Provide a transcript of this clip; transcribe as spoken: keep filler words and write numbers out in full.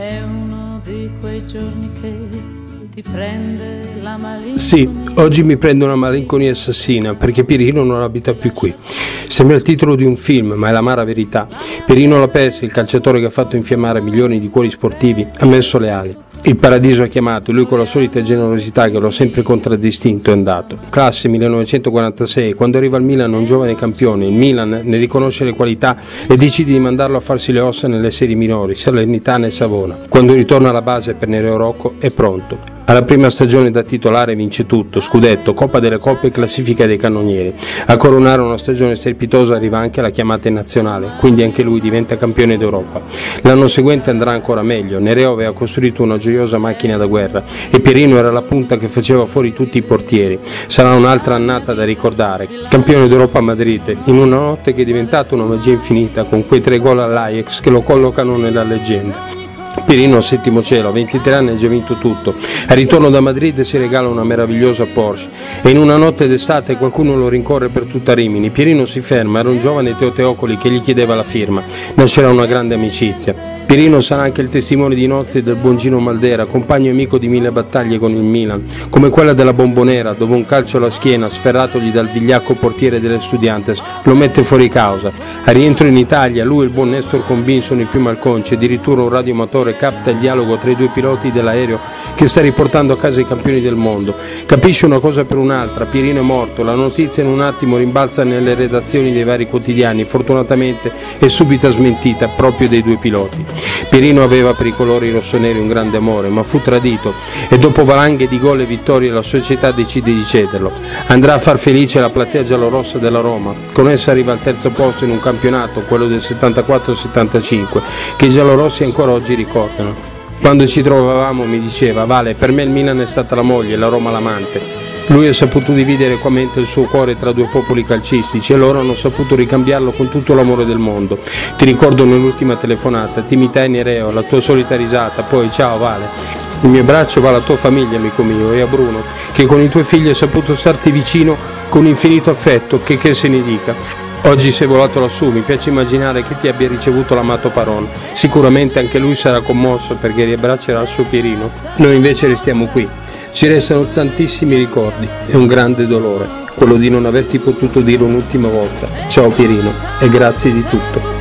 È uno di quei giorni che ti prende la malinconia. Sì, oggi mi prende una malinconia assassina perché Pierino non abita più qui. Sembra il titolo di un film, ma è l'amara verità. Pierino La Persi, il calciatore che ha fatto infiammare milioni di cuori sportivi, ha messo le ali. Il paradiso ha chiamato, lui con la solita generosità che lo ha sempre contraddistinto è andato. Classe millenovecentoquarantasei, quando arriva al Milan un giovane campione, il Milan ne riconosce le qualità e decide di mandarlo a farsi le ossa nelle serie minori, Salernitana e Savona. Quando ritorna alla base per Nereo Rocco è pronto. Alla prima stagione da titolare vince tutto, scudetto, Coppa delle Coppe e classifica dei cannonieri. A coronare una stagione strepitosa arriva anche la chiamata in nazionale, quindi anche lui diventa campione d'Europa. L'anno seguente andrà ancora meglio, Nereo aveva costruito una gioiosa macchina da guerra e Pierino era la punta che faceva fuori tutti i portieri. Sarà un'altra annata da ricordare. Campione d'Europa a Madrid, in una notte che è diventata una magia infinita con quei tre gol all'Ajax che lo collocano nella leggenda. Pierino settimo cielo, a ventitré anni ha già vinto tutto. Al ritorno da Madrid si regala una meravigliosa Porsche e in una notte d'estate qualcuno lo rincorre per tutta Rimini. Pierino si ferma, era un giovane Teo Teocoli che gli chiedeva la firma. Nascerà una grande amicizia. Pierino sarà anche il testimone di nozze del buon Gino Maldera, compagno e amico di mille battaglie con il Milan, come quella della Bombonera, dove un calcio alla schiena, sferratogli dal vigliacco portiere delle Estudiantes, lo mette fuori causa. A rientro in Italia, lui e il buon Nestor Combin sono i più malconci, addirittura un radioamatore capta il dialogo tra i due piloti dell'aereo che sta riportando a casa i campioni del mondo. Capisce una cosa per un'altra, Pierino è morto, la notizia in un attimo rimbalza nelle redazioni dei vari quotidiani, fortunatamente è subito smentita proprio dai due piloti. Pierino aveva per i colori rossoneri un grande amore, ma fu tradito e dopo valanghe di gol e vittorie la società decide di cederlo. Andrà a far felice la platea giallorossa della Roma, con essa arriva al terzo posto in un campionato, quello del settantaquattro settantacinque, che i giallorossi ancora oggi ricordano. Quando ci trovavamo mi diceva: Vale, per me il Milan è stata la moglie, la Roma l'amante. Lui ha saputo dividere equamente il suo cuore tra due popoli calcistici e loro hanno saputo ricambiarlo con tutto l'amore del mondo. Ti ricordo nell'ultima telefonata, ti imitai Nereo, la tua solita risata, poi ciao Vale. Il mio abbraccio va alla tua famiglia, amico mio, e a Bruno, che con i tuoi figli ha saputo starti vicino con infinito affetto, che che se ne dica. Oggi sei volato lassù, mi piace immaginare che ti abbia ricevuto l'amato Paron. Sicuramente anche lui sarà commosso perché riabbraccerà il suo Pierino. Noi invece restiamo qui. Ci restano tantissimi ricordi e un grande dolore, quello di non averti potuto dire un'ultima volta ciao Pierino e grazie di tutto.